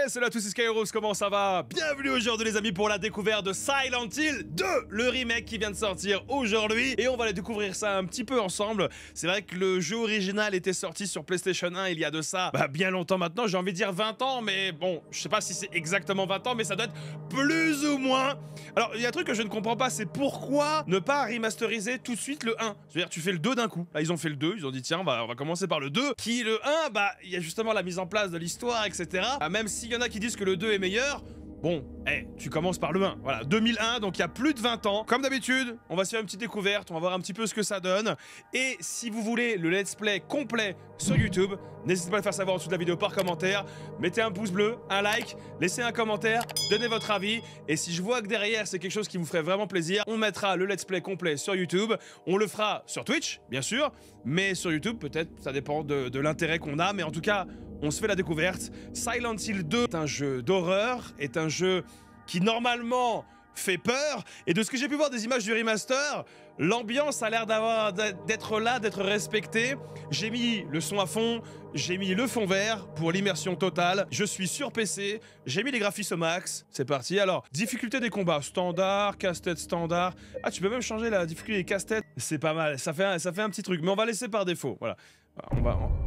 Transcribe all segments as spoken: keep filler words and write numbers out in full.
salut à tous, c'est Skyros, comment ça va? Bienvenue aujourd'hui les amis pour la découverte de Silent Hill deux, le remake qui vient de sortir aujourd'hui. Et on va aller découvrir ça un petit peu ensemble. C'est vrai que le jeu original était sorti sur PlayStation un il y a de ça bah, bien longtemps maintenant, j'ai envie de dire vingt ans, mais bon, je sais pas si c'est exactement vingt ans, mais ça doit être plus ou moins. Alors, il y a un truc que je ne comprends pas, c'est pourquoi ne pas remasteriser tout de suite le un? C'est-à-dire, tu fais le deux d'un coup. Là, ils ont fait le deux, ils ont dit, tiens, on va, on va commencer par le deux. Qui, le un, bah, il y a justement la mise en place de l'histoire, et cetera. Ah, même s'il y en a qui disent que le deux est meilleur, bon, hey, tu commences par le un. Voilà, deux mille un, donc il y a plus de vingt ans. Comme d'habitude, on va se faire une petite découverte, on va voir un petit peu ce que ça donne. Et si vous voulez le let's play complet sur YouTube, n'hésitez pas à le faire savoir en dessous de la vidéo par commentaire. Mettez un pouce bleu, un like, laissez un commentaire, donnez votre avis. Et si je vois que derrière c'est quelque chose qui vous ferait vraiment plaisir, on mettra le let's play complet sur YouTube. On le fera sur Twitch, bien sûr, mais sur YouTube, peut-être, ça dépend de, de l'intérêt qu'on a. Mais en tout cas, on se fait la découverte. Silent Hill deux est un jeu d'horreur, est un jeu qui normalement fait peur. Et de ce que j'ai pu voir des images du remaster, l'ambiance a l'air d'avoir d'être là, d'être respectée. J'ai mis le son à fond, j'ai mis le fond vert pour l'immersion totale. Je suis sur P C, j'ai mis les graphismes au max. C'est parti. Alors, difficulté des combats, standard, casse-tête standard. Ah, tu peux même changer la difficulté des casse-têtes. C'est pas mal, ça fait, un, ça fait un petit truc. Mais on va laisser par défaut. Voilà. On va... On...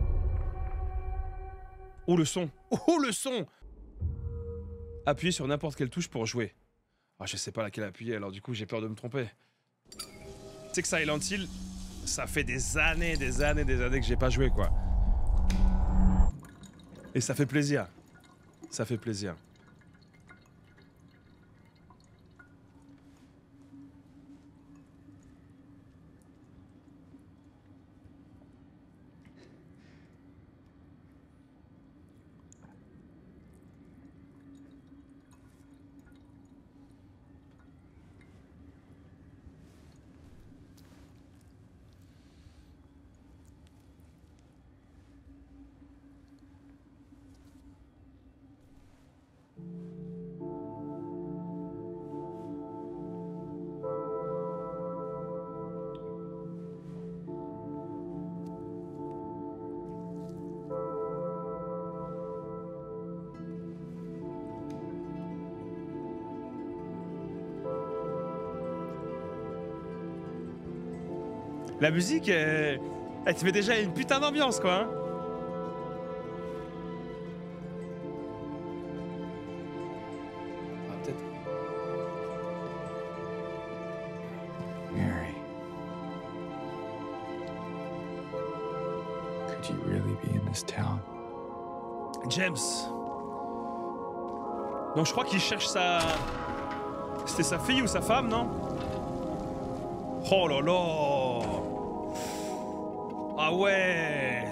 Oh le son! Oh le son! Appuyez sur n'importe quelle touche pour jouer. Ah, je sais pas laquelle appuyer, alors du coup j'ai peur de me tromper. Tu sais que Silent Hill, ça fait des années, des années, des années que j'ai pas joué quoi. Et ça fait plaisir. Ça fait plaisir. La musique, elle, elle te met déjà une putain d'ambiance, quoi. Hein. Ah, peut-être. Mary. Could you really be in this town? James. Donc je crois qu'il cherche sa... C'était sa fille ou sa femme, non? Oh là là! Ah ouais!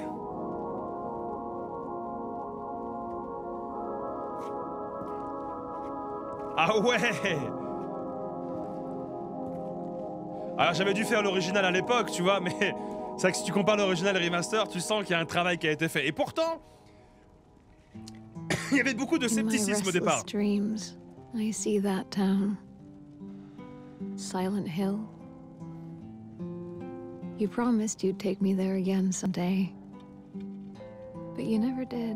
Ah ouais! Alors j'avais dû faire l'original à l'époque, tu vois, mais c'est vrai que si tu compares l'original et le remaster, tu sens qu'il y a un travail qui a été fait. Et pourtant, il y avait beaucoup de scepticisme au départ. Dreams, I see that town. Silent Hill. You promised you'd take me there again someday, but you never did.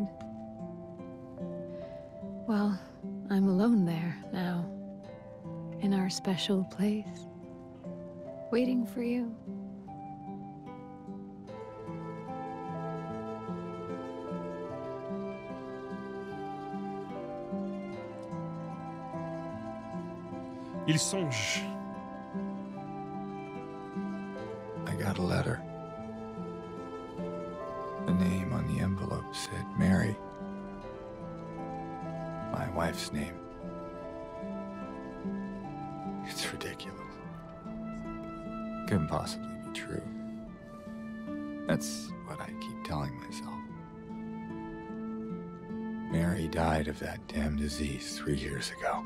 Well, I'm alone there now, in our special place, waiting for you. Il songe. I got a letter. The name on the envelope said Mary. My wife's name. It's ridiculous. Couldn't possibly be true. That's what I keep telling myself. Mary died of that damn disease three years ago.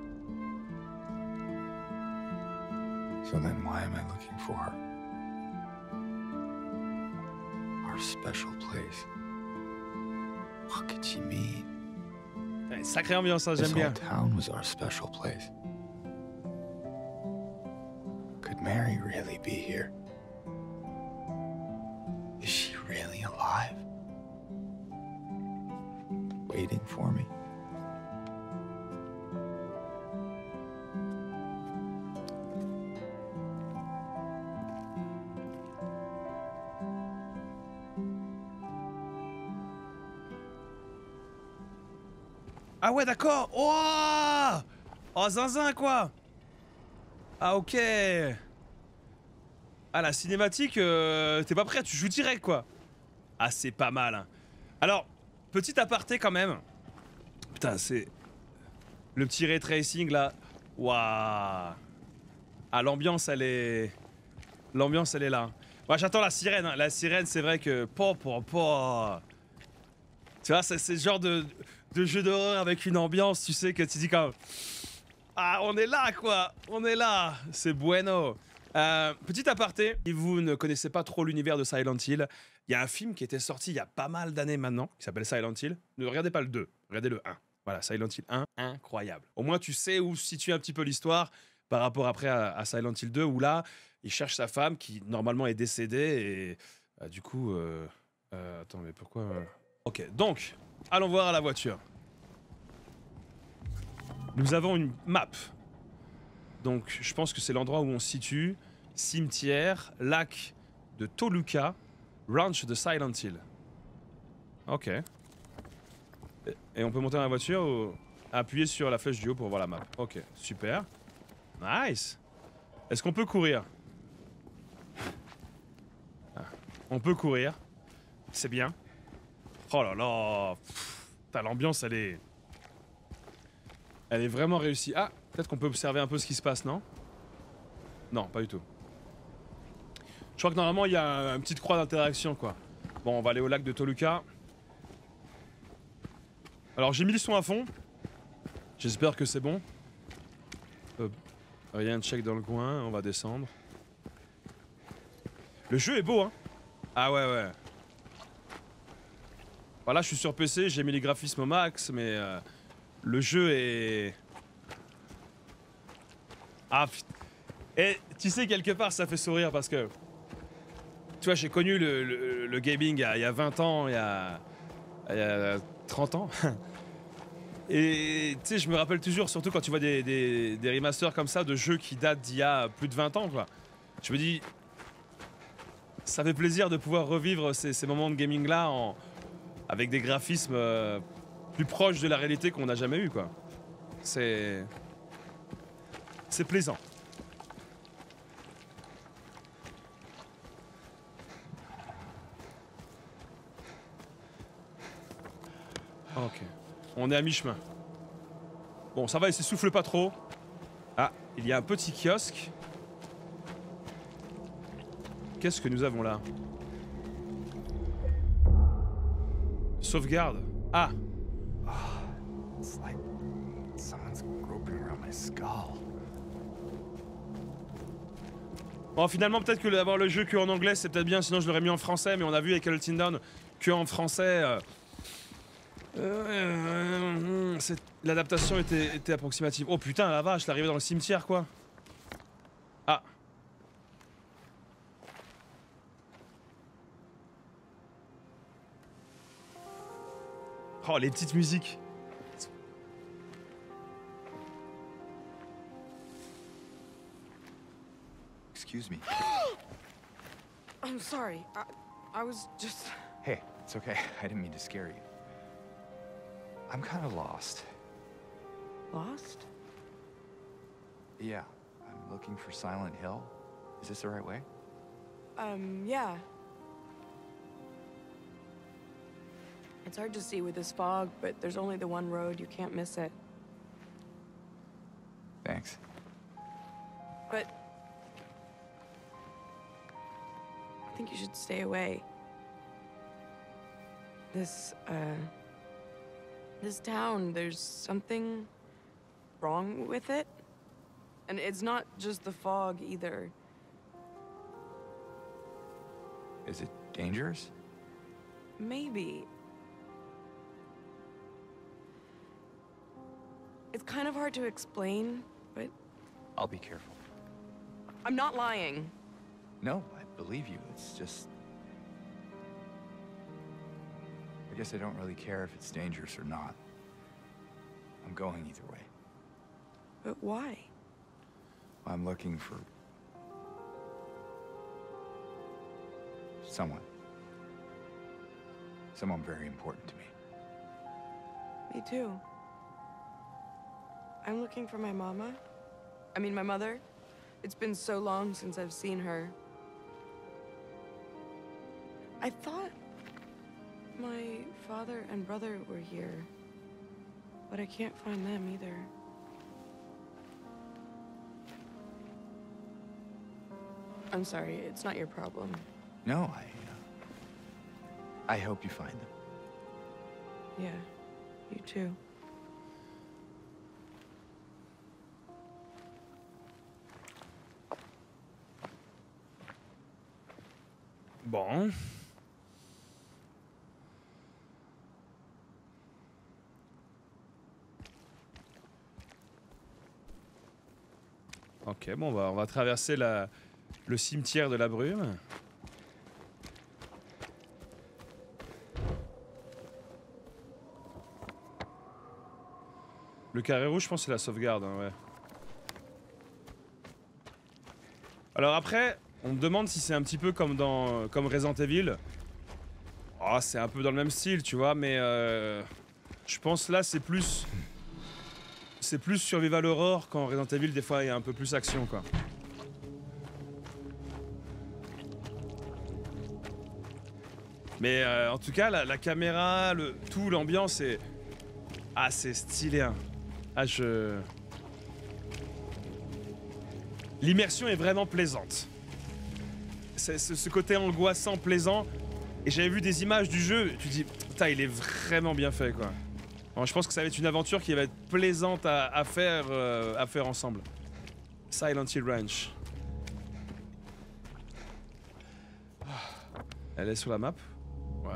So then why am I looking for her? Our special place. What could she mean? Sacrée ambiance, hein, j'aime bien. This whole town was our special place. Could Mary really be here? Is she really alive? Waiting for me? Ah ouais, d'accord. Oh, oh, zinzin, quoi. Ah, ok. Ah, la cinématique, euh, t'es pas prêt, tu joues direct, quoi. Ah, c'est pas mal. Hein. Alors, petit aparté quand même. Putain, c'est... Le petit ray tracing, là. Waouh. Ah, l'ambiance, elle est... L'ambiance, elle est là. Ouais, j'attends la sirène. Hein. La sirène, c'est vrai que... Po, po, po. Tu vois, c'est ce genre de, de jeu d'horreur avec une ambiance, tu sais, que tu dis quand... Ah, on est là, quoi. On est là. C'est bueno. Euh, petit aparté, si vous ne connaissez pas trop l'univers de Silent Hill, il y a un film qui était sorti il y a pas mal d'années maintenant, qui s'appelle Silent Hill. Ne regardez pas le deux, regardez le un. Voilà, Silent Hill un, incroyable. Au moins, tu sais où se situe un petit peu l'histoire par rapport après à, à Silent Hill deux, où là, il cherche sa femme qui normalement est décédée et euh, du coup... Euh, euh, attends, mais pourquoi... euh... Ok, donc, allons voir à la voiture. Nous avons une map. Donc, je pense que c'est l'endroit où on se situe. Cimetière, lac de Toluca, ranch de Silent Hill. Ok. Et, et on peut monter dans la voiture ou appuyer sur la flèche du haut pour voir la map. Ok, super. Nice. Est-ce qu'on peut courir? Ah, on peut courir. C'est bien. Oh là là. Putain, l'ambiance, elle est... Elle est vraiment réussie. Ah, peut-être qu'on peut observer un peu ce qui se passe, non? Non, pas du tout. Je crois que normalement, il y a une petite croix d'interaction, quoi. Bon, on va aller au lac de Toluca. Alors, j'ai mis le son à fond. J'espère que c'est bon. Euh, rien de check dans le coin, on va descendre. Le jeu est beau, hein? Ah ouais, ouais. Voilà, je suis sur P C, j'ai mis les graphismes au max, mais... Euh, le jeu est... Ah putain. Et tu sais, quelque part, ça fait sourire parce que... Tu vois, j'ai connu le, le, le gaming il y, a, il y a vingt ans, il y a... Il y a trente ans. Et tu sais, je me rappelle toujours, surtout quand tu vois des, des, des remasters comme ça de jeux qui datent d'il y a plus de vingt ans, quoi. Je me dis... Ça fait plaisir de pouvoir revivre ces, ces moments de gaming-là en... avec des graphismes... Euh, plus proche de la réalité qu'on n'a jamais eu, quoi. C'est... C'est plaisant. Ok. On est à mi-chemin. Bon, ça va, il s'essouffle pas trop. Ah, il y a un petit kiosque. Qu'est-ce que nous avons là? Sauvegarde. Ah! It's like someone's groping around my skull. Bon, finalement, peut-être que d'avoir le jeu que en anglais, c'est peut-être bien, sinon je l'aurais mis en français, mais on a vu avec Until Dawn que en français, euh... Euh... l'adaptation était, était approximative. Oh putain, la vache, l'arrivée dans le cimetière, quoi. Ah. Oh, les petites musiques. Excuse me. I'm sorry. I, I was just... Hey, it's okay. I didn't mean to scare you. I'm kind of lost. Lost? Yeah, I'm looking for Silent Hill. Is this the right way? Um, yeah. It's hard to see with this fog, but there's only the one road. You can't miss it. Thanks. But... I think you should stay away. This, uh... This town, there's something wrong with it. And it's not just the fog, either. Is it dangerous? Maybe. It's kind of hard to explain, but... I'll be careful. I'm not lying. No, I believe you. It's just... I guess I don't really care if it's dangerous or not. I'm going either way. But why? I'm looking for... someone. Someone very important to me. Me too. I'm looking for my mama. I mean, my mother. It's been so long since I've seen her. I thought my father and brother were here, but I can't find them either. I'm sorry, it's not your problem. No, I... Uh, I hope you find them. Yeah, you too. Bon. Ok, bon, bah, on va traverser la, le cimetière de la brume. Le carré rouge, je pense que c'est la sauvegarde, hein, ouais. Alors après, on me demande si c'est un petit peu comme dans comme Resident Evil. Oh, c'est un peu dans le même style, tu vois, mais euh, je pense là c'est plus c'est plus survival horror quand Resident Evil des fois il y a un peu plus action quoi. Mais euh, en tout cas la, la caméra, le tout, l'ambiance est ah c'est stylé. Hein. Ah je l'immersion est vraiment plaisante. C'est ce côté angoissant, plaisant. Et j'avais vu des images du jeu, tu te dis, putain, il est vraiment bien fait, quoi. Bon, je pense que ça va être une aventure qui va être plaisante à, à faire, euh, à faire ensemble. Silent Hill Ranch. Elle est sur la map? Ouais.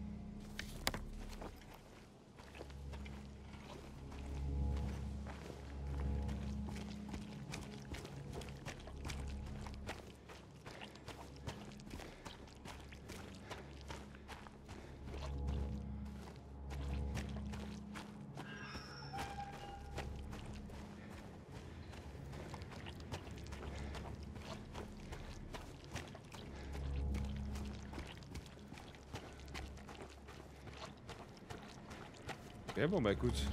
Ok, bon bah écoute.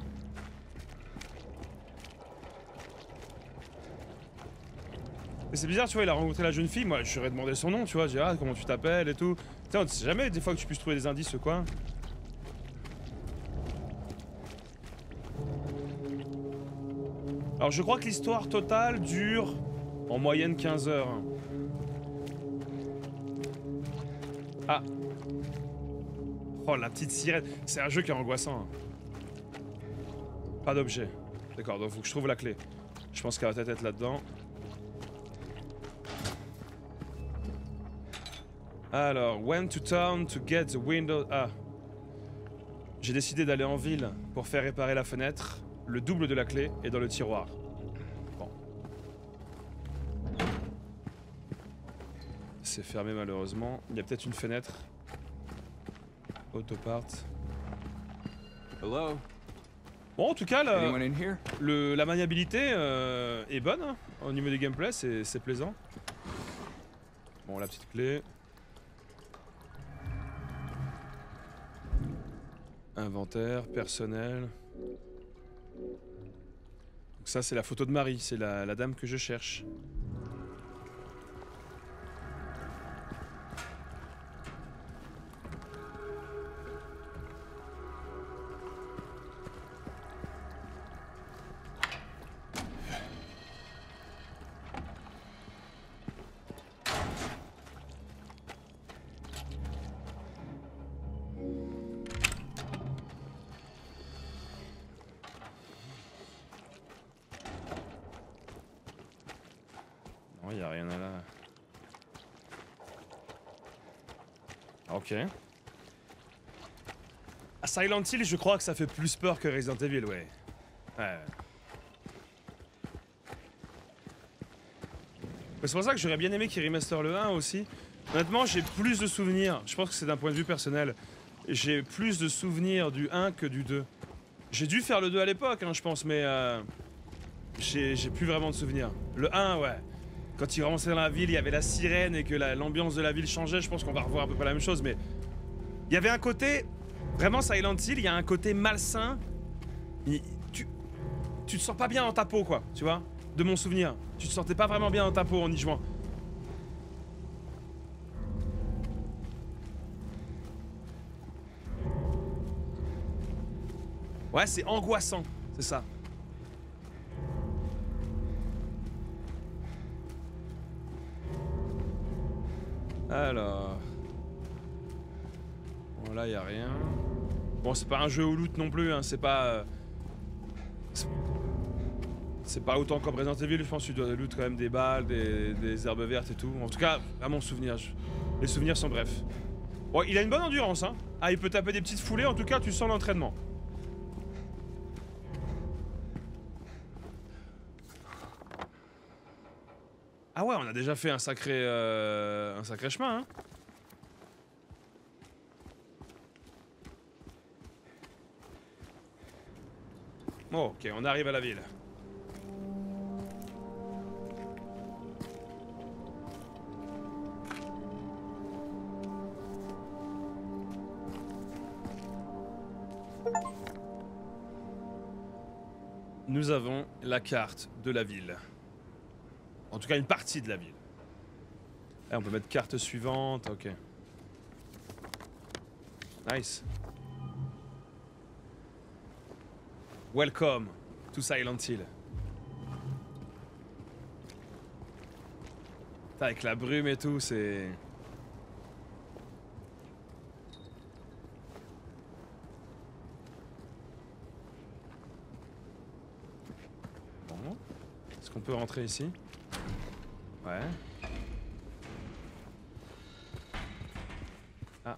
Mais c'est bizarre, tu vois, il a rencontré la jeune fille, moi je lui aurais demandé son nom, tu vois, je dis ah comment tu t'appelles et tout. Tu sais, on ne sait jamais des fois que tu puisses trouver des indices ou quoi. Alors je crois que l'histoire totale dure en moyenne quinze heures. Ah. Oh la petite sirène, c'est un jeu qui est angoissant. Pas d'objet. D'accord, donc faut que je trouve la clé. Je pense qu'elle va peut-être être là-dedans. Alors, went to town to get the window... Ah. J'ai décidé d'aller en ville pour faire réparer la fenêtre. Le double de la clé est dans le tiroir. Bon. C'est fermé malheureusement. Il y a peut-être une fenêtre. Autopart. Hello? Bon, en tout cas, la, Anyone in here? le, la maniabilité euh, est bonne. Hein. Au niveau du gameplay, c'est plaisant. Bon, la petite clé. Inventaire, personnel. Donc ça, c'est la photo de Marie. C'est la, la dame que je cherche. Il n'y a rien à là. Ok. À Silent Hill, je crois que ça fait plus peur que Resident Evil, ouais. Ouais. C'est pour ça que j'aurais bien aimé qu'ils remaster le un aussi. Honnêtement, j'ai plus de souvenirs. Je pense que c'est d'un point de vue personnel. J'ai plus de souvenirs du un que du deux. J'ai dû faire le deux à l'époque, hein, je pense, mais euh, j'ai plus vraiment de souvenirs. Le un, ouais. Quand il rentrait dans la ville, il y avait la sirène et que l'ambiance de la ville changeait. Je pense qu'on va revoir à peu près la même chose, mais il y avait un côté, vraiment Silent Hill, il y a un côté malsain. Il, tu, tu te sens pas bien dans ta peau, quoi, tu vois, de mon souvenir. Tu te sentais pas vraiment bien dans ta peau en y jouant. Ouais, c'est angoissant, c'est ça. Alors... Bon, là, y a rien. Bon, c'est pas un jeu au loot non plus, hein, c'est pas... Euh... C'est pas autant comme Resident Evil, je pense que tu dois loot quand même des balles, des, des herbes vertes et tout. En tout cas, à mon souvenir, je... les souvenirs sont brefs. Bon, il a une bonne endurance, hein. Ah, il peut taper des petites foulées, en tout cas, tu sens l'entraînement. Ah ouais, on a déjà fait un sacré, euh, un sacré chemin, hein. Bon, ok, on arrive à la ville. Nous avons la carte de la ville. En tout cas, une partie de la ville. Là, on peut mettre carte suivante, ok. Nice. Welcome to Silent Hill. Putain, avec la brume et tout, c'est... Bon. Est-ce qu'on peut rentrer ici? Ouais. Ah.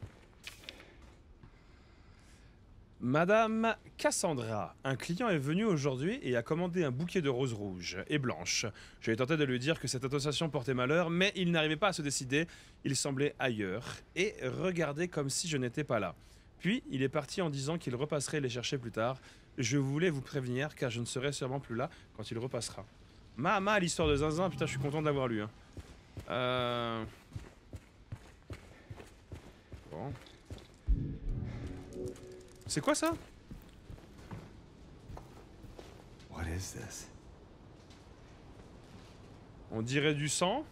Madame Cassandra, un client est venu aujourd'hui et a commandé un bouquet de roses rouges et blanches. J'ai tenté de lui dire que cette association portait malheur, mais il n'arrivait pas à se décider. Il semblait ailleurs et regardait comme si je n'étais pas là. Puis, il est parti en disant qu'il repasserait les chercher plus tard. Je voulais vous prévenir car je ne serai sûrement plus là quand il repassera. Mama, l'histoire de Zinzin, putain, je suis content d'avoir lu. Hein. Euh... Bon. C'est quoi ça? What is this? On dirait du sang.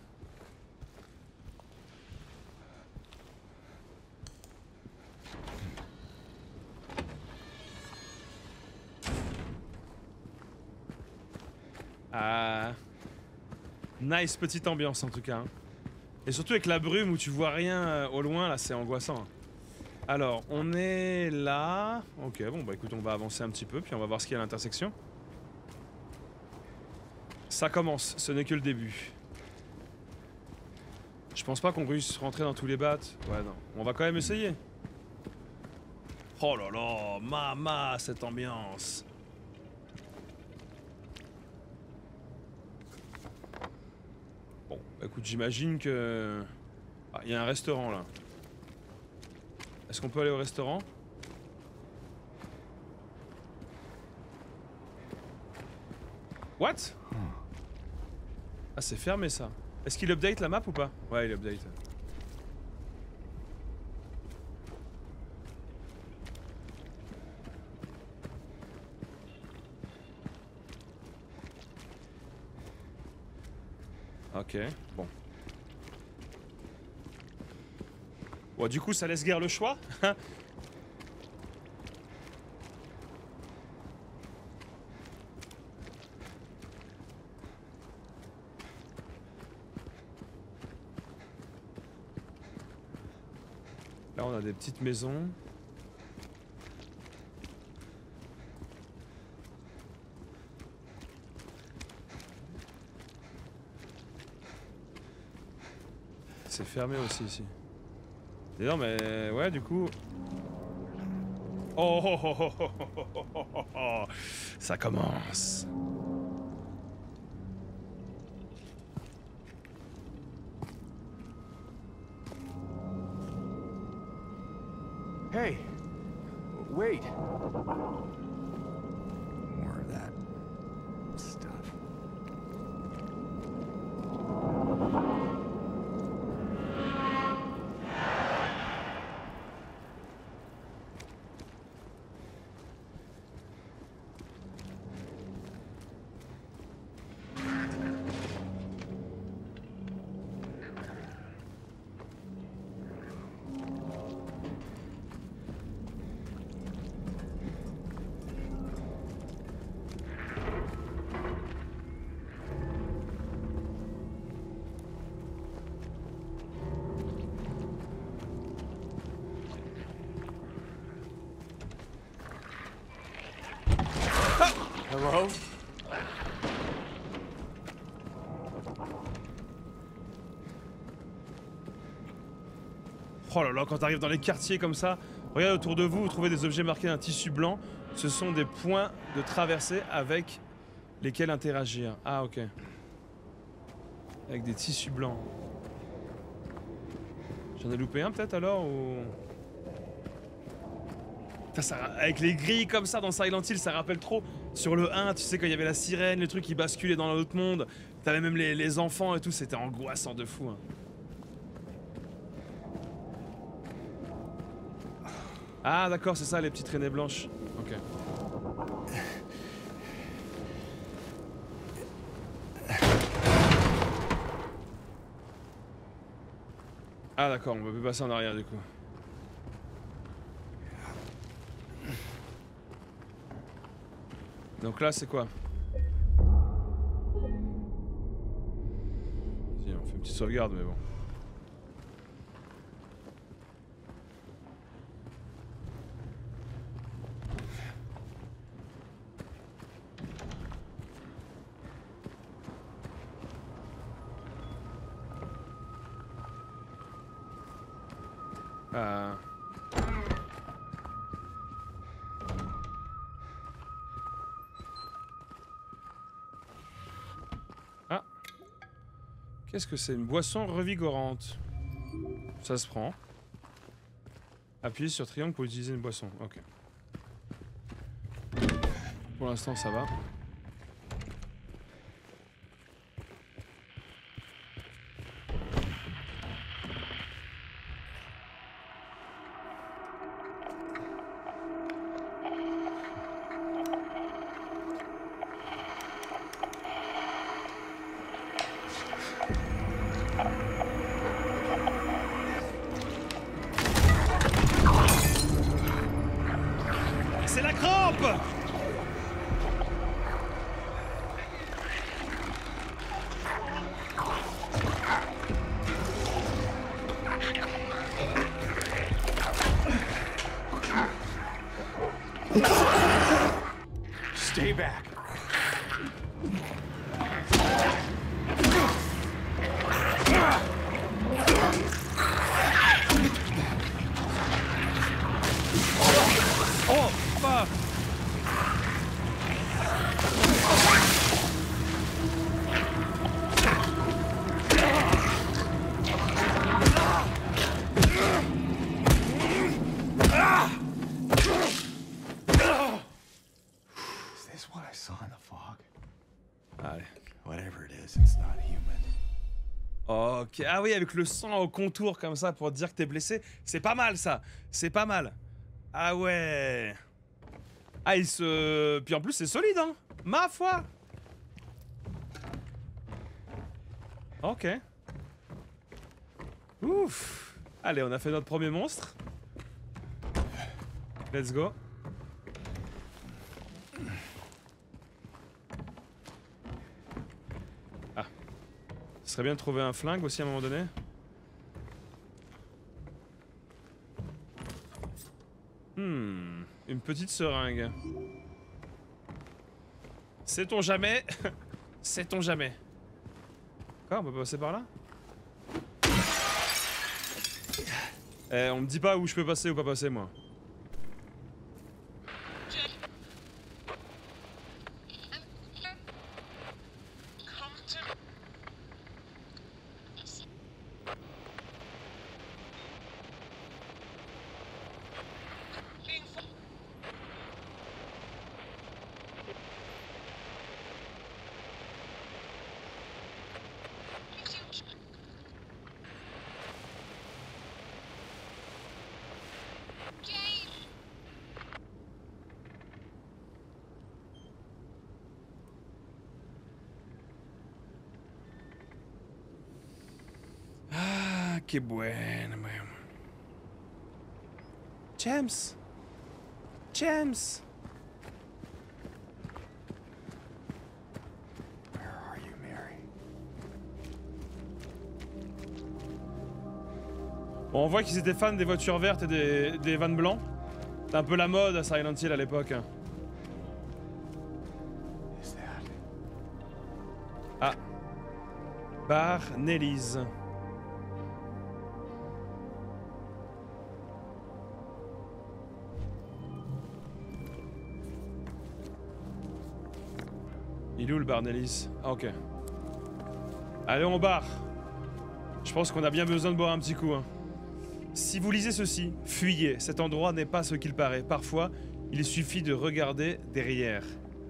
Ah. Nice petite ambiance en tout cas. Hein. Et surtout avec la brume où tu vois rien euh, au loin, là c'est angoissant. Hein. Alors, on est là. Ok, bon bah écoute, on va avancer un petit peu, puis on va voir ce qu'il y a à l'intersection. Ça commence, ce n'est que le début. Je pense pas qu'on réussisse à rentrer dans tous les battes. Ouais, non. On va quand même essayer. Oh là là, mama, cette ambiance. Bon, bah écoute, j'imagine que... Ah, il y a un restaurant là. Est-ce qu'on peut aller au restaurant? What? Ah, c'est fermé ça. Est-ce qu'il update la map ou pas? Ouais, il update. Ok, bon. Bon, du coup, ça laisse guère le choix. Là, on a des petites maisons. C'est fermé aussi ici. Et non mais ouais du coup... Oh, oh, oh, oh, oh, oh, oh, oh, oh. Ça commence. Hey, wait. More of that stuff. Hello? Oh là là, quand t'arrives dans les quartiers comme ça, regardez autour de vous, vous trouvez des objets marqués d'un tissu blanc. Ce sont des points de traversée avec lesquels interagir. Ah ok. Avec des tissus blancs. J'en ai loupé un peut-être alors ou... Putain, ça, avec les grilles comme ça dans Silent Hill, ça rappelle trop. Sur le un, tu sais, quand il y avait la sirène, le truc qui basculait dans l'autre monde. T'avais même les, les enfants et tout, c'était angoissant de fou. Hein. Ah d'accord, c'est ça les petites traînées blanches. Ok. Ah d'accord, on va plus passer en arrière du coup. Donc là c'est quoi? Si, on fait une petite sauvegarde mais bon. Euh... Ah. Qu'est-ce que c'est? Une boisson revigorante. Ça se prend. Appuyez sur triangle pour utiliser une boisson. Ok. Pour l'instant ça va. C'est la crampe! Stay back. Oh, fuck! Is this what I saw in the fog? Allez. Whatever it is, it's not human. Ok. Ah oui, avec le sang au contour comme ça pour dire que t'es blessé. C'est pas mal ça. C'est pas mal. Ah ouais. Ah, il se... Puis en plus, c'est solide, hein. Ma foi. Ok. Ouf. Allez, on a fait notre premier monstre. Let's go. Ah. Ce serait bien de trouver un flingue aussi à un moment donné. Hmm. Une petite seringue. Sait-on jamais? Sait-on jamais? Quoi, on peut passer par là? Eh, on me dit pas où je peux passer ou pas passer, moi. Que bueno, man. James. James. Where are you, Mary? Bon, on voit qu'ils étaient fans des voitures vertes et des, des vannes blancs. C'est un peu la mode à Silent Hill à l'époque. Ah. Bar Nelly's. Il est où le bar Nelly's? Ah ok. Allez on bar. Je pense qu'on a bien besoin de boire un petit coup. Hein. Si vous lisez ceci, fuyez. Cet endroit n'est pas ce qu'il paraît. Parfois, il suffit de regarder derrière.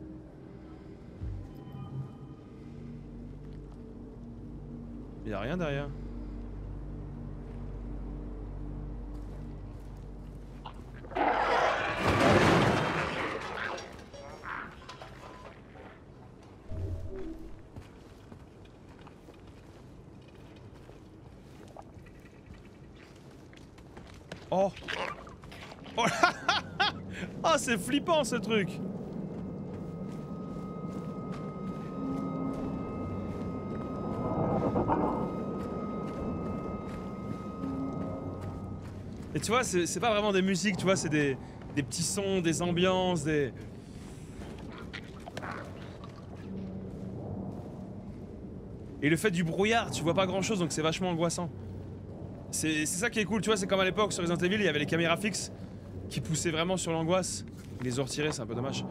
Il n'y a rien derrière. Oh. Oh, oh c'est flippant ce truc. Et tu vois, c'est pas vraiment des musiques, tu vois, c'est des, des petits sons, des ambiances, des... Et le fait du brouillard, tu vois pas grand chose, donc c'est vachement angoissant. C'est ça qui est cool, tu vois, c'est comme à l'époque sur Resident Evil, il y avait les caméras fixes qui poussaient vraiment sur l'angoisse. Ils les ont retirées, c'est un peu dommage.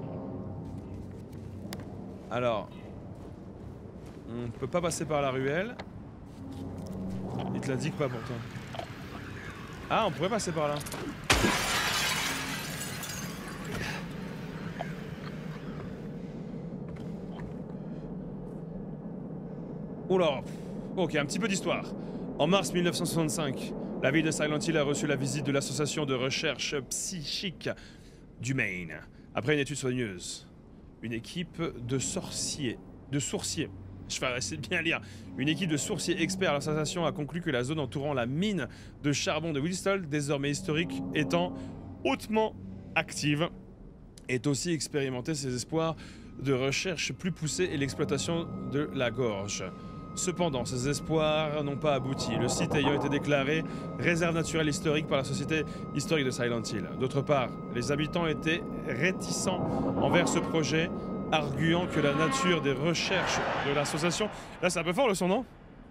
Alors... On peut pas passer par la ruelle. Il te l'indique pas pourtant. Ah, on pourrait passer par là. Oula. Ok, un petit peu d'histoire. En mars mille neuf cent soixante-cinq, la ville de Silent Hill a reçu la visite de l'association de recherche psychique du Maine. Après une étude soigneuse, une équipe de sorciers, de sourciers, je vais essayer de bien lire, une équipe de sourciers experts à l'association a conclu que la zone entourant la mine de charbon de Wilstall, désormais historique, étant hautement active, est aussi expérimenté ses espoirs de recherche plus poussés et l'exploitation de la gorge. Cependant, ces espoirs n'ont pas abouti, le site ayant été déclaré réserve naturelle historique par la Société historique de Silent Hill. D'autre part, les habitants étaient réticents envers ce projet, arguant que la nature des recherches de l'association... Là, c'est un peu fort le son, non?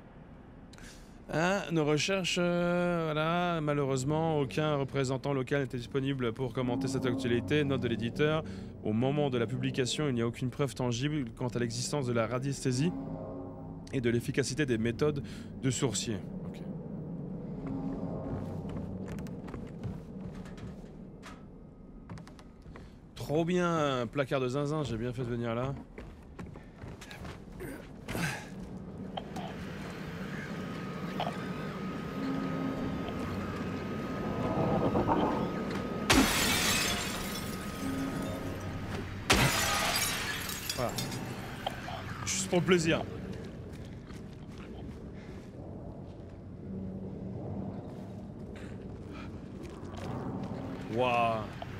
Ah, nos recherches... Euh, voilà, malheureusement, aucun représentant local n'était disponible pour commenter cette actualité. Note de l'éditeur, au moment de la publication, il n'y a aucune preuve tangible quant à l'existence de la radiesthésie et de l'efficacité des méthodes de sourcier. Okay. Trop bien, placard de zinzin, j'ai bien fait de venir là. Voilà. Juste pour le plaisir. Waouh.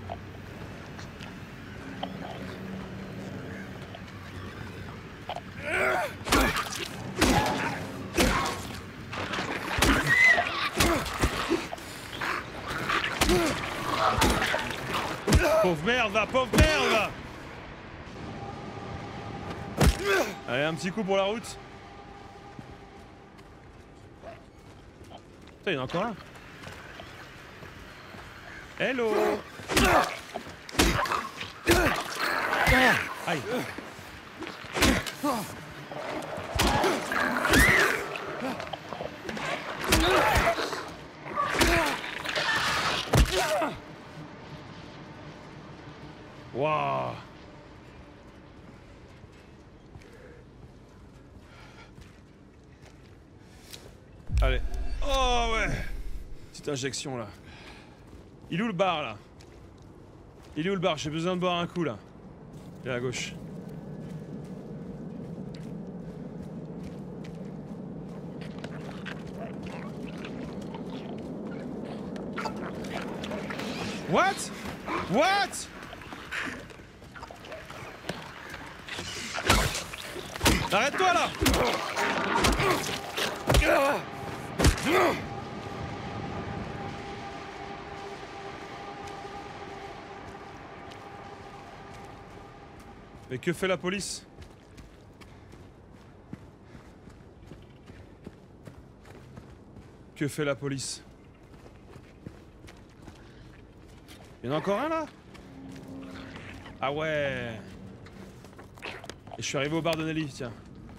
Pauvre merde, va, pauvre merde, va. Allez, un petit coup pour la route. Putain, il y en a encore un. Hello. Aïe. Waouh. Allez. Oh ouais. Petite injection là. Il est où le bar là? Il est où le bar? J'ai besoin de boire un coup là. Il est à gauche. What? What? Arrête-toi là! Mais que fait la police? Que fait la police? Il y en a encore un là? Ah ouais. Et je suis arrivé au bar de Nelly, tiens.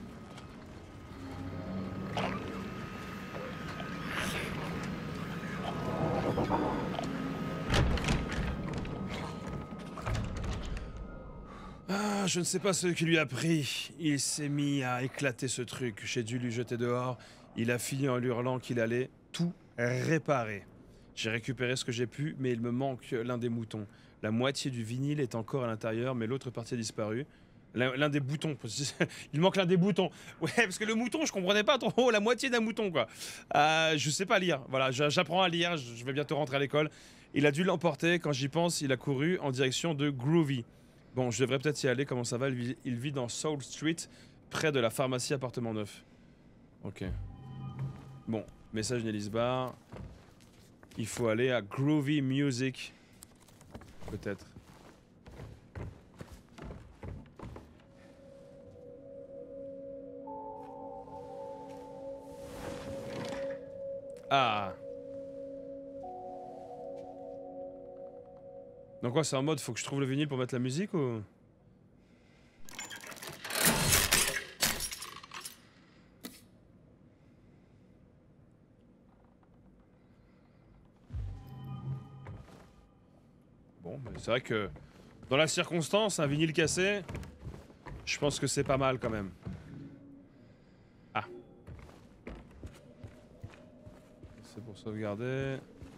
Ah, je ne sais pas ce qui lui a pris. Il s'est mis à éclater ce truc. J'ai dû lui jeter dehors. Il a fini en hurlant qu'il allait tout réparer. J'ai récupéré ce que j'ai pu, mais il me manque l'un des moutons. La moitié du vinyle est encore à l'intérieur, mais l'autre partie a disparu. L'un des boutons. Il manque l'un des boutons. Ouais, parce que le mouton, je comprenais pas trop. La moitié d'un mouton, quoi. Euh, je sais pas lire. Voilà, j'apprends à lire. Je vais bientôt rentrer à l'école. Il a dû l'emporter. Quand j'y pense, il a couru en direction de Groovy. Bon, je devrais peut-être y aller. Comment ça va? Il vit, il vit dans Soul Street, près de la pharmacie appartement neuf. Ok. Bon, message Nelly's Bar. Il faut aller à Groovy Music. Peut-être. Ah. Donc quoi, c'est en mode faut que je trouve le vinyle pour mettre la musique ou... Bon, mais c'est vrai que dans la circonstance, un vinyle cassé, je pense que c'est pas mal quand même. Ah. C'est pour sauvegarder.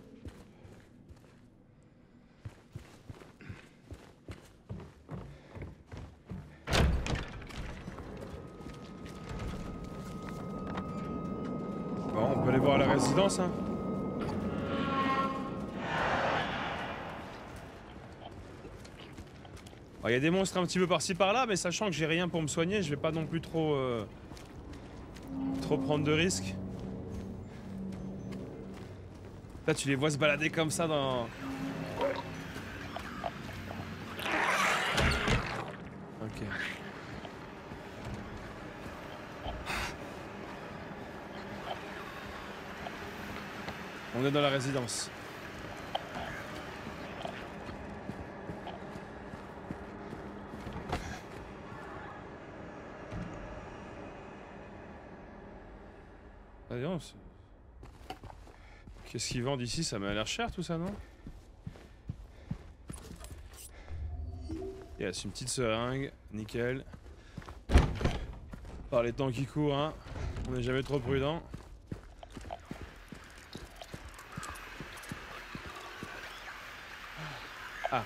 Bon, on peut aller voir la résidence, hein. Il y a des monstres un petit peu par-ci par-là, mais sachant que j'ai rien pour me soigner, je vais pas non plus trop euh, trop prendre de risques. Là, tu les vois se balader comme ça dans... Ok. On est dans la résidence. Qu'est-ce qu'ils vendent ici? Ça m'a l'air cher tout ça, non? Yes, une petite seringue, nickel. Par les temps qui courent, hein. On n'est jamais trop prudent. Ah.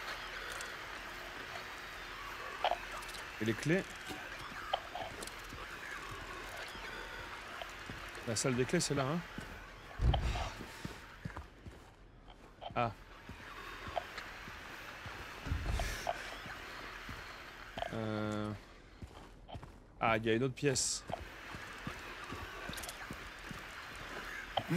Et les clés? La salle des clés, c'est là, hein? Ah. Euh... Ah, il y a une autre pièce. Ok.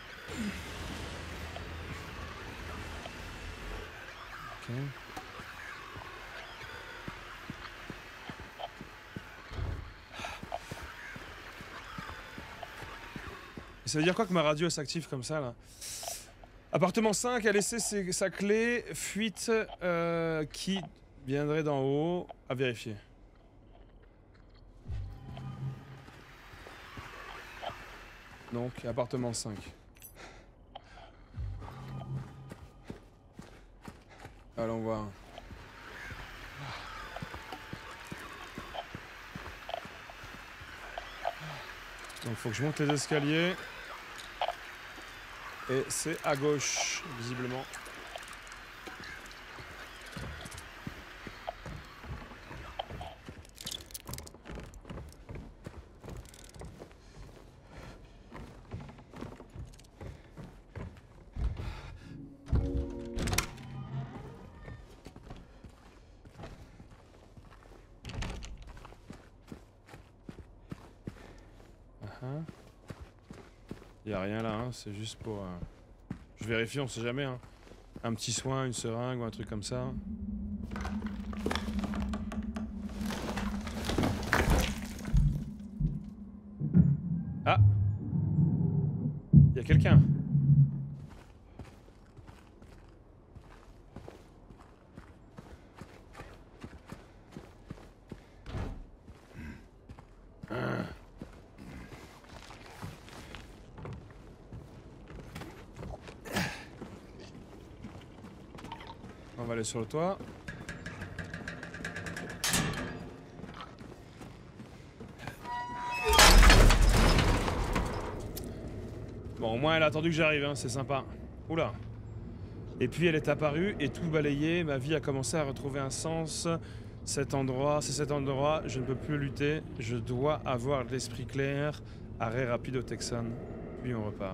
Ça veut dire quoi que ma radio s'active comme ça là? Appartement cinq a laissé ses, sa clé fuite euh, qui viendrait d'en haut à vérifier. Donc appartement cinq. Allons voir. Donc faut que je monte les escaliers. Et c'est à gauche, visiblement. Uh-huh. Y a rien là, hein, c'est juste pour... Euh... Je vérifie, on sait jamais. Hein. Un petit soin, une seringue ou un truc comme ça. Ah. quelqu'un. Ah. On va aller sur le toit. Bon, au moins elle a attendu que j'arrive, hein, c'est sympa. Oula. Et puis elle est apparue et tout balayé. Ma vie a commencé à retrouver un sens. Cet endroit, c'est cet endroit, je ne peux plus lutter. Je dois avoir l'esprit clair. Arrêt rapide au Texan. Puis on repart.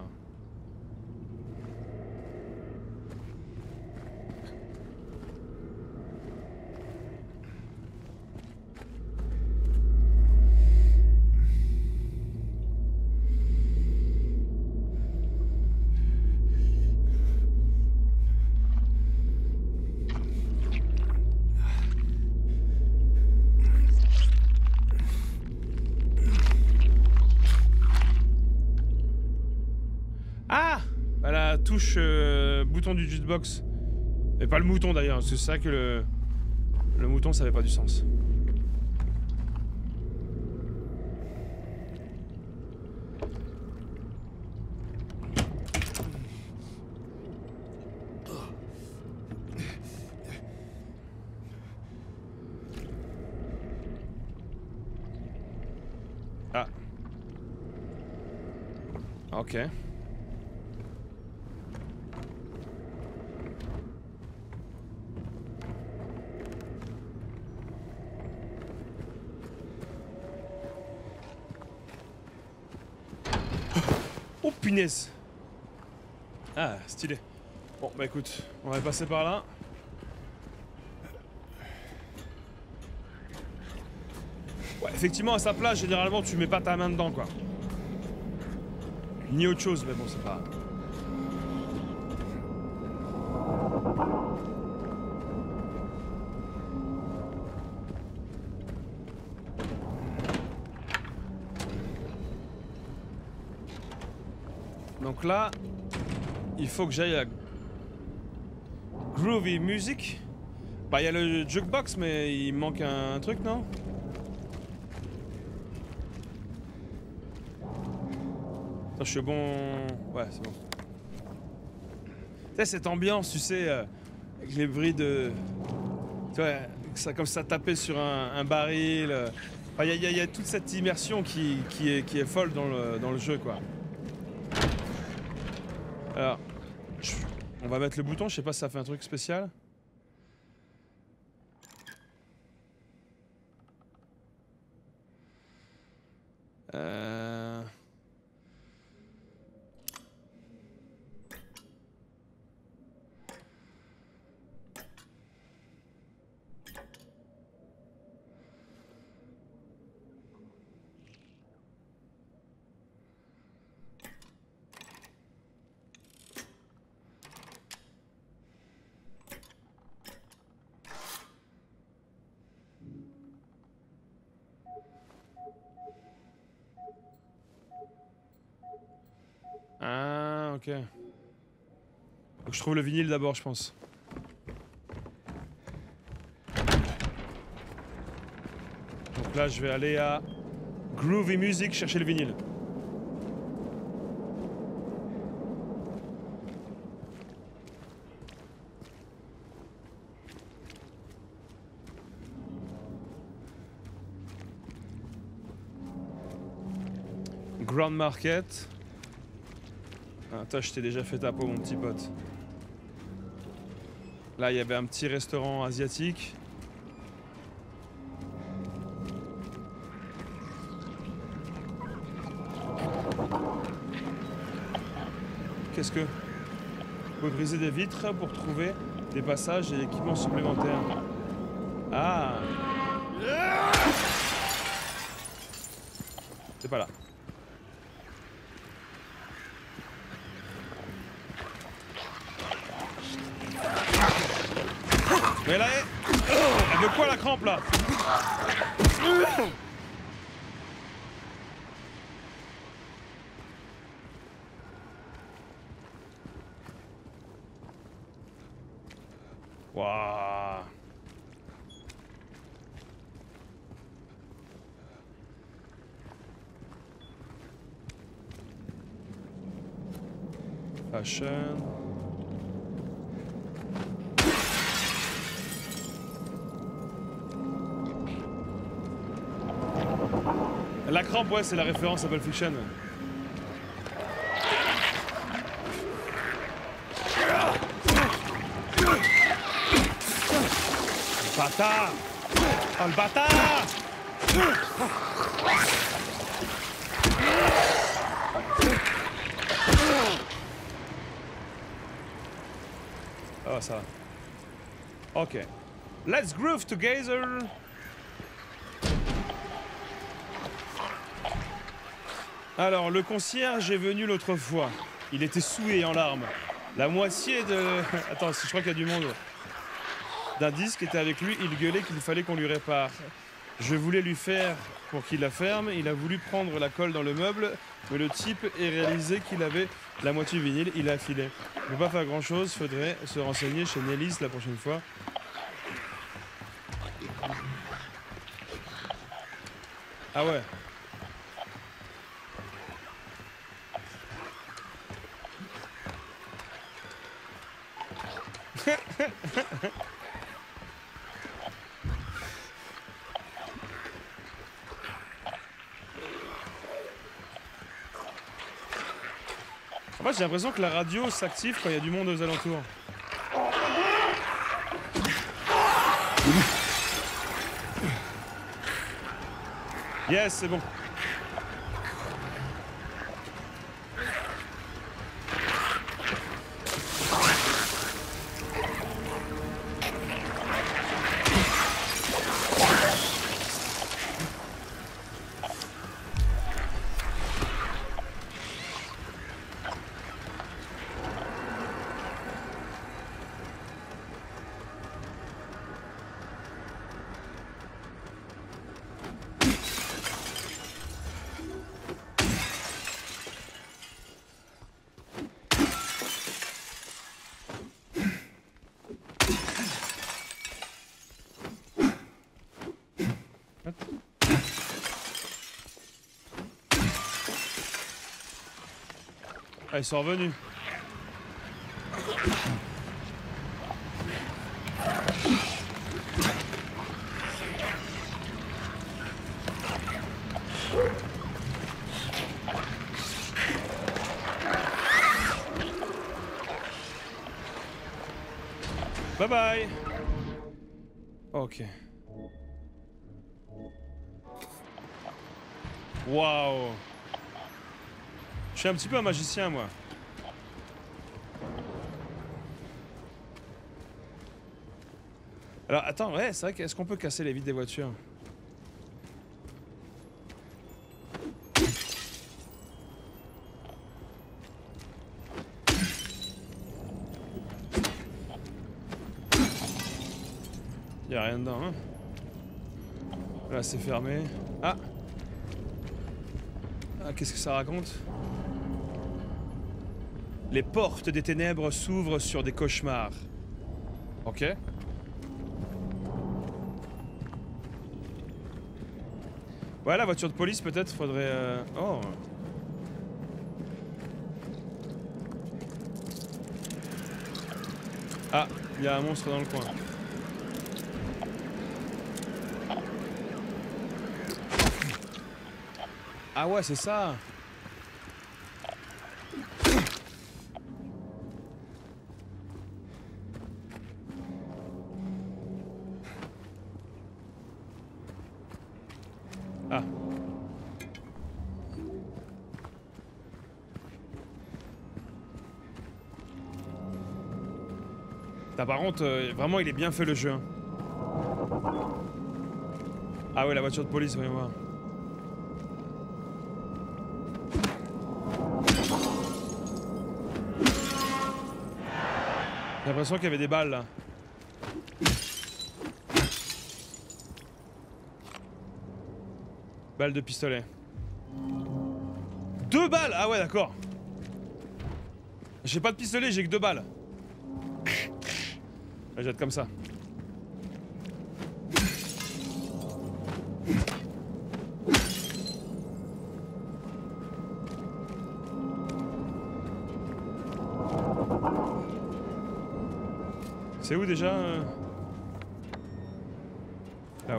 Touche euh, bouton du jukebox. Et pas le mouton d'ailleurs, c'est ça que le, le mouton ça avait pas du sens. Ah. Ok. Oh punaise. Ah, stylé. Bon bah écoute, on va passer par là. Ouais, effectivement à sa place, généralement tu mets pas ta main dedans quoi. Ni autre chose, mais bon c'est pas... Donc là, il faut que j'aille à Groovy Music. Bah il y a le jukebox mais il manque un, un truc non? Attends, je suis bon... Ouais c'est bon. Tu sais cette ambiance tu sais, euh, avec les bruits de... Tu vois, ça, comme ça taper sur un, un baril. Il enfin, y, y, y a toute cette immersion qui, qui, est, qui est folle dans le, dans le jeu quoi. Alors, on va mettre le bouton, je sais pas si ça fait un truc spécial. Euh... Ah, ok. Donc je trouve le vinyle d'abord, je pense. Donc là, je vais aller à Groovy Music chercher le vinyle. Grand Market. Ah, toi, je t'ai déjà fait ta peau, mon petit pote. Là, il y avait un petit restaurant asiatique. Qu'est-ce que... Vous pouvez briser des vitres pour trouver des passages et équipements supplémentaires. Ah! C'est pas là. Mais là, elle veut quoi la crampe là? Waouh. Fashion. La crampe, ouais, c'est la référence à Pulp Fiction. Le bâtard! Oh, le bâtard! Oh, ça va. Ok. Let's groove together! Alors, le concierge est venu l'autre fois. Il était souillé en larmes. La moitié de... Attends, je crois qu'il y a du monde. D'un disque était avec lui, il gueulait qu'il fallait qu'on lui répare. Je voulais lui faire pour qu'il la ferme. Il a voulu prendre la colle dans le meuble, mais le type a réalisé qu'il avait la moitié vinyle, il a filé. On ne peut pas faire grand chose, faudrait se renseigner chez Nellis la prochaine fois. Ah ouais. Moi j'ai l'impression que la radio s'active quand il y a du monde aux alentours. Yes, c'est bon. Ah, ils sont revenus. Bye bye. Ok. Waouh. Je suis un petit peu un magicien, moi. Alors, attends, ouais, c'est vrai qu'est-ce qu'on peut casser les vitres des voitures? Y'a rien dedans, hein? Là, c'est fermé. Ah! Ah, qu'est-ce que ça raconte? Les portes des ténèbres s'ouvrent sur des cauchemars. Ok. Ouais, la voiture de police, peut-être, faudrait... Euh... Oh. Ah, il y a un monstre dans le coin. Ah ouais, c'est ça. Ah. T'as par contre, euh, vraiment il est bien fait le jeu. Hein. Ah ouais, la voiture de police, voyons voir. J'ai l'impression qu'il y avait des balles là. Balles de pistolet. Deux balles! Ah ouais, d'accord. J'ai pas de pistolet, j'ai que deux balles. Je jette comme ça. C'est où déjà euh... Là-haut.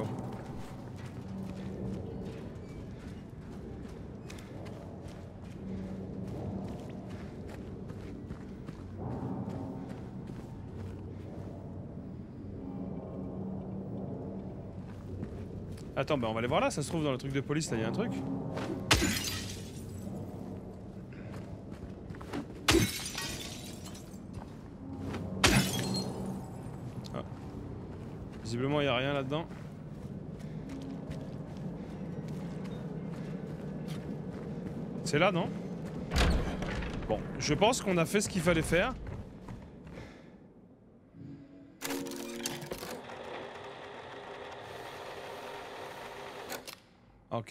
Attends, bah on va aller voir là, ça se trouve dans le truc de police, là il y a un truc. Ah. Visiblement il n'y a rien là-dedans. C'est là, non? Bon, je pense qu'on a fait ce qu'il fallait faire. Ok.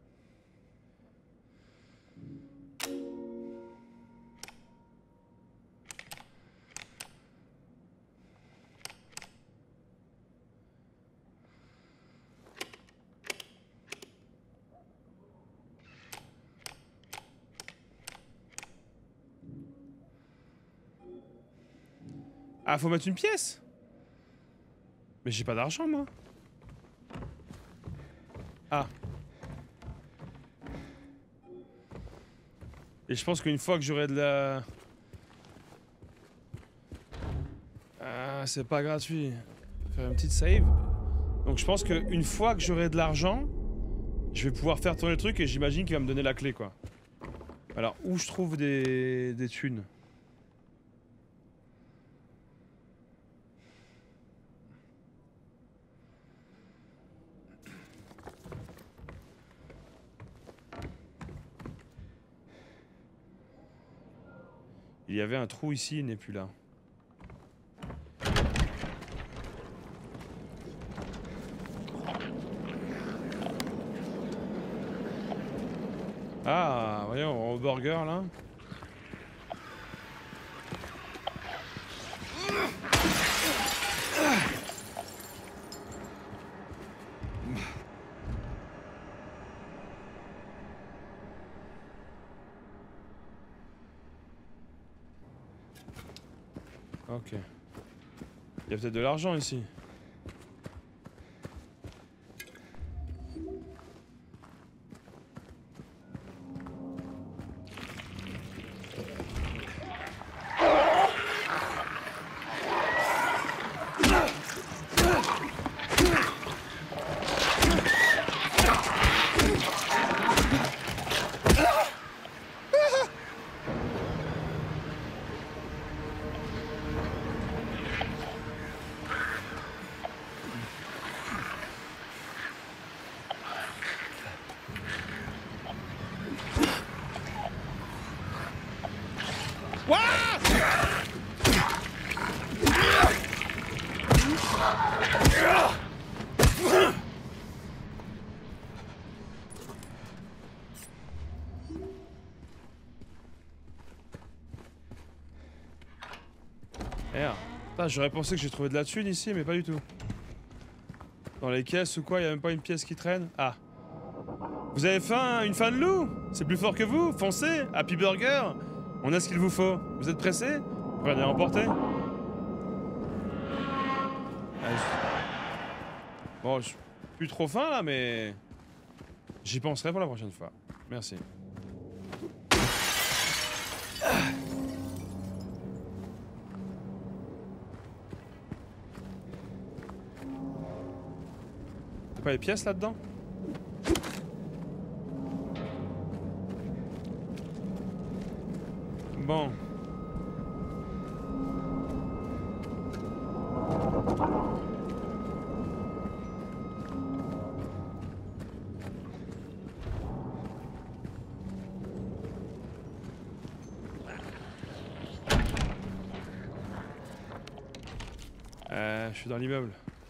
Ah, faut mettre une pièce? Mais j'ai pas d'argent, moi. Ah. Et je pense qu'une fois que j'aurai de la... Ah, c'est pas gratuit. Faire une petite save. Donc je pense qu'une fois que j'aurai de l'argent, je vais pouvoir faire tourner le truc et j'imagine qu'il va me donner la clé, quoi. Alors, où je trouve des, des thunes? Il y avait un trou ici, il n'est plus là. Ah, voyons, au burger là. Ok. Il y a peut-être de l'argent ici. J'aurais pensé que j'ai trouvé de la thune ici, mais pas du tout. Dans les caisses ou quoi, il n'y a même pas une pièce qui traîne. Ah. Vous avez faim, une faim de loup? C'est plus fort que vous? Foncez, Happy Burger. On a ce qu'il vous faut. Vous êtes pressé? Prenez à emporter. Ah, je... Bon, je suis plus trop faim là, mais... J'y penserai pour la prochaine fois. Merci. Pas les pièces là-dedans? Bon. Euh, je suis dans l'immeuble.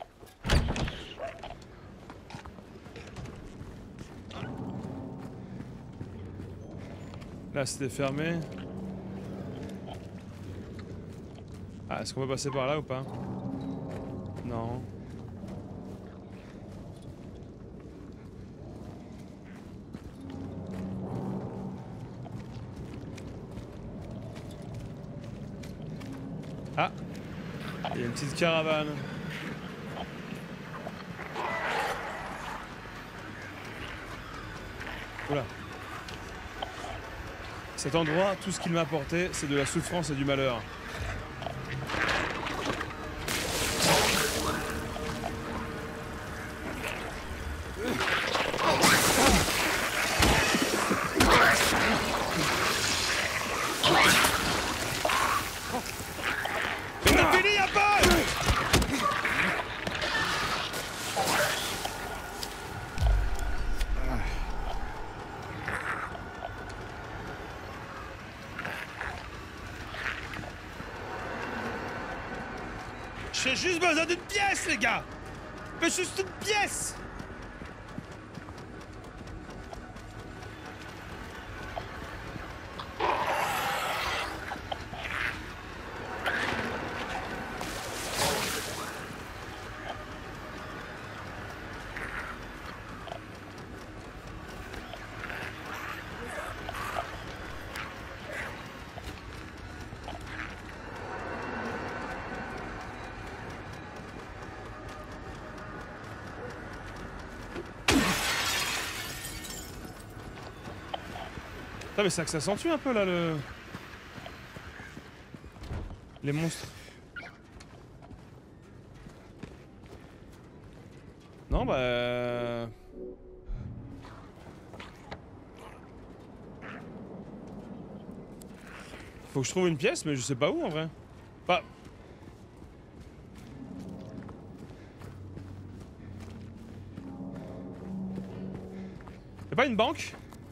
Là c'était fermé. Ah, est-ce qu'on peut passer par là ou pas? Non. Ah, il y a une petite caravane. Voilà. Cet endroit, tout ce qu'il m'a apporté, c'est de la souffrance et du malheur. J'ai juste besoin d'une pièce, les gars! Mais juste une pièce! Putain, mais ça que ça s'entue un peu là le... Les monstres. Non bah... Faut que je trouve une pièce mais je sais pas où en vrai. Pas... Y'a pas une banque ?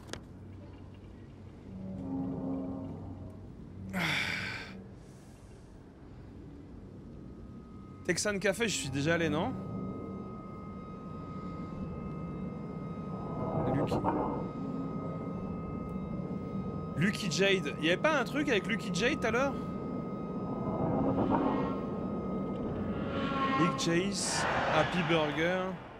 Texan Café, je suis déjà allé, non? Lucky. Lucky Jade. Il y avait pas un truc avec Lucky Jade tout à l'heure? Big Chase, Happy Burger.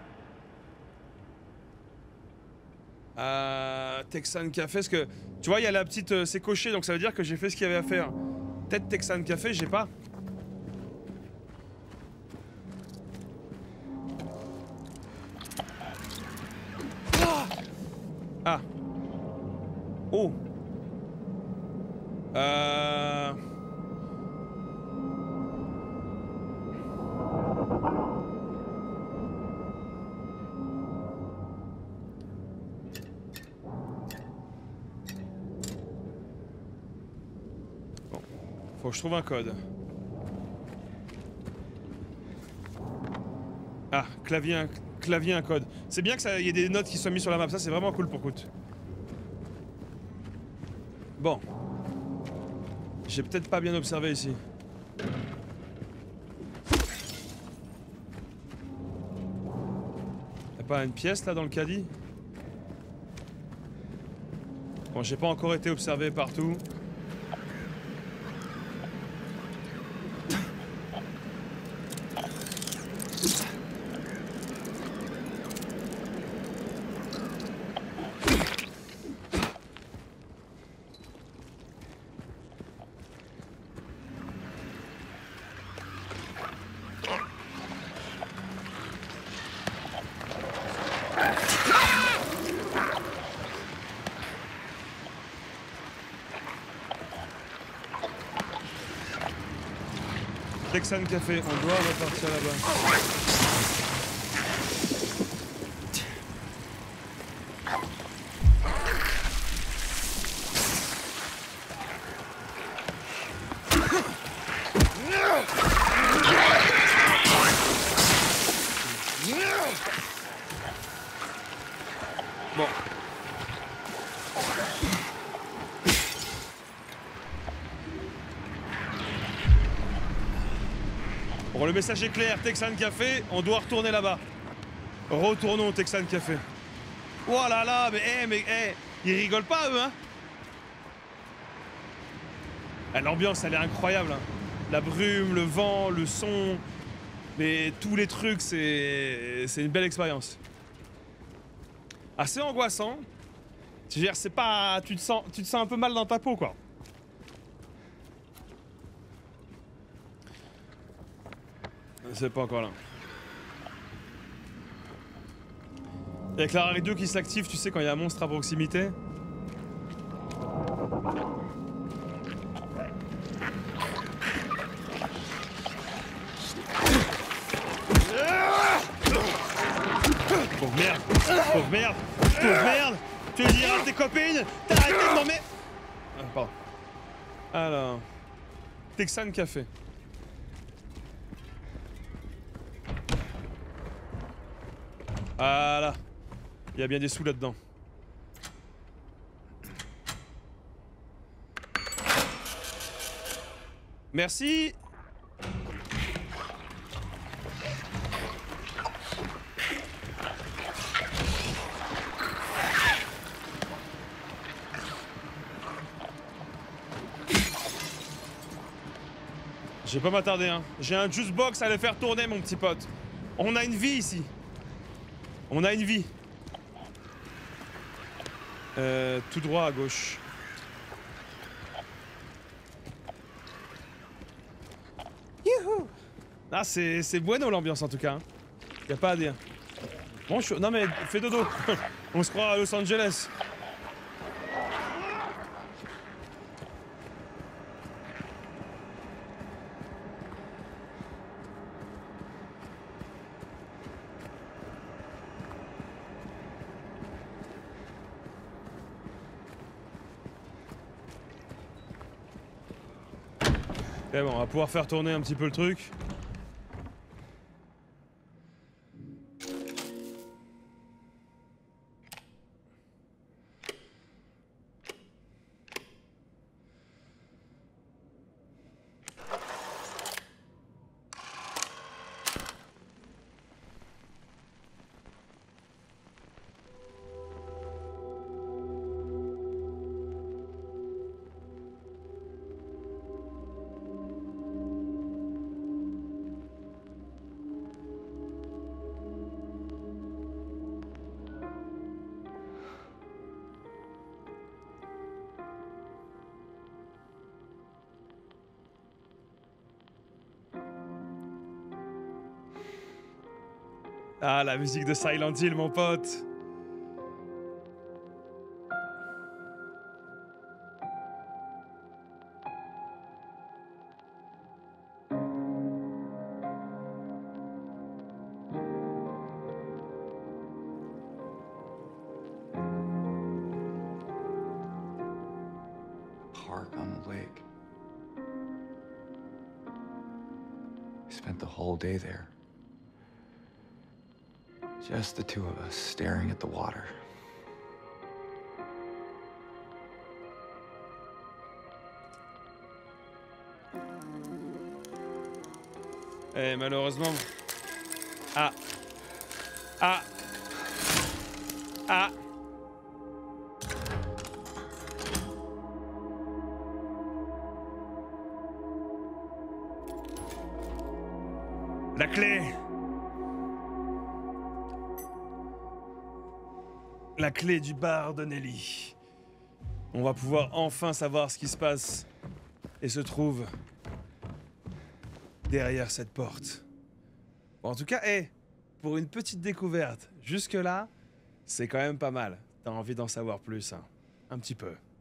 Euh, Texan Café, parce que tu vois, il y a la petite. Euh, c'est coché, donc ça veut dire que j'ai fait ce qu'il y avait à faire. Peut-être Texan Café, j'ai pas. Ah. Oh. Euh... Bon. Faut que je trouve un code. Ah, clavier, un, clavier, un code. C'est bien que ça y ait des notes qui soient mises sur la map, ça c'est vraiment cool pour Kout. Bon. J'ai peut-être pas bien observé ici. Y'a pas une pièce là dans le caddie? Bon, j'ai pas encore été observé partout. Texan Café, on doit repartir là-bas. Bon. Bon, le message est clair, Texan Café, on doit retourner là-bas. Retournons au Texan Café. Oh là là, mais eh, mais eh, ils rigolent pas eux, hein. Ah, l'ambiance, elle est incroyable. Hein. La brume, le vent, le son. Mais tous les trucs, c'est c'est une belle expérience. Assez angoissant. Tu veux dire, c'est pas... Tu te, sens... tu te sens un peu mal dans ta peau, quoi. C'est pas encore là. Avec la radio qui s'active, tu sais, quand il y a un monstre à proximité. Pauvre merde! Pauvre merde! Pauvre merde! Tu le diras à tes copines! T'as arrêté de m'en mettre! Ah, pardon. Alors... Texan Café. Voilà. Il y a bien des sous là-dedans. Merci. Je vais pas m'attarder, hein. J'ai un juice box à le faire tourner, mon petit pote. On a une vie ici. On a une vie. Euh, tout droit à gauche. Youhou! Ah, c'est bueno l'ambiance en tout cas. Hein. Y a pas à dire. Bon, je... Non mais fais dodo. On se croit à Los Angeles. Et bon, on va pouvoir faire tourner un petit peu le truc. Ah, la musique de Silent Hill, mon pote. Park on the lake. We spent the whole day there. Just the two of us staring at the water. Eh, malheureusement... Ah. Ah. Ah. La clé. La clé du bar de Nelly. On va pouvoir enfin savoir ce qui se passe et se trouve derrière cette porte. Bon, en tout cas, hey, pour une petite découverte, jusque-là, c'est quand même pas mal. T'as envie d'en savoir plus, hein. Un petit peu.